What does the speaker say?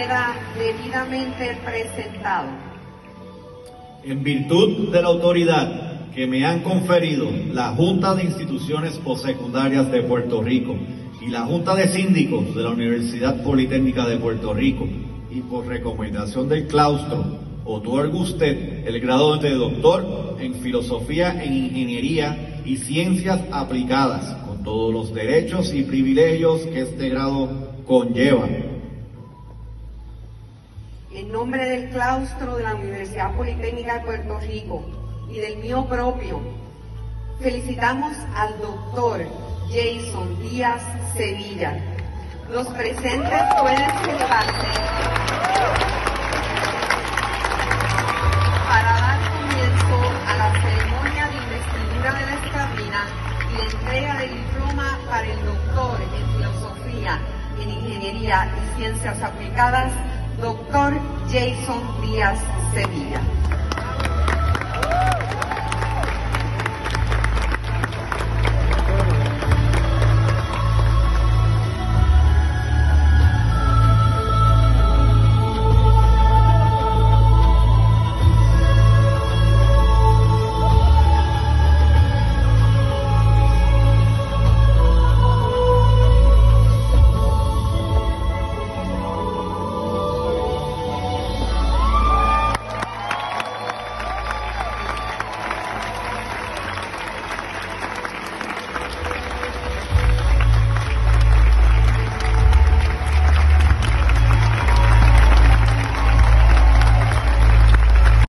queda debidamente presentado. En virtud de la autoridad que me han conferido la Junta de Instituciones Postsecundarias de Puerto Rico y la Junta de Síndicos de la Universidad Politécnica de Puerto Rico, y por recomendación del claustro, otorga usted el grado de doctor en Filosofía en Ingeniería y Ciencias Aplicadas, con todos los derechos y privilegios que este grado conlleva. En nombre del claustro de la Universidad Politécnica de Puerto Rico y del mío propio, felicitamos al doctor Jason Díaz Sevilla. Los presentes pueden sentarse para dar comienzo a la ceremonia de investidura de la escabina y la entrega del diploma para el doctor en Filosofía, en Ingeniería y Ciencias Aplicadas, doctor Jason Díaz Sevilla.